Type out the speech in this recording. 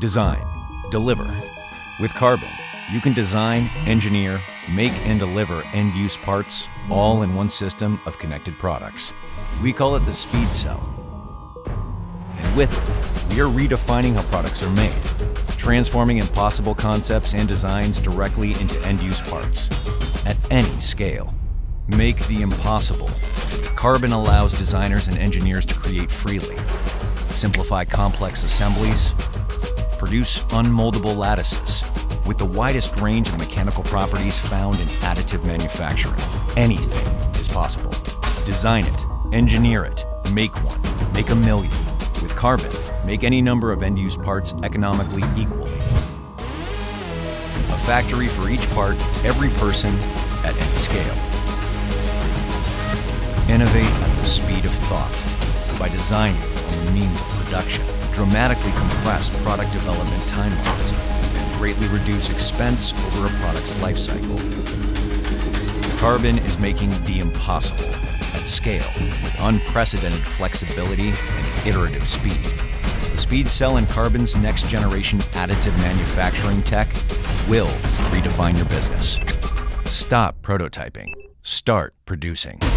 Design, deliver. With Carbon, you can design, engineer, make and deliver end-use parts all in one system of connected products. We call it the Speed Cell. And with it, we are redefining how products are made, transforming impossible concepts and designs directly into end-use parts at any scale. Make the impossible. Carbon allows designers and engineers to create freely, simplify complex assemblies, produce unmoldable lattices with the widest range of mechanical properties found in additive manufacturing. Anything is possible. Design it, engineer it, make one, make a million. With Carbon, make any number of end-use parts economically equally. A factory for each part, every person, at any scale. Innovate at the speed of thought by designing on the means of production. Dramatically compress product development timelines and greatly reduce expense over a product's life cycle. Carbon is making the impossible at scale with unprecedented flexibility and iterative speed. The Speed Cell and Carbon's next-generation additive manufacturing tech will redefine your business. Stop prototyping. Start producing.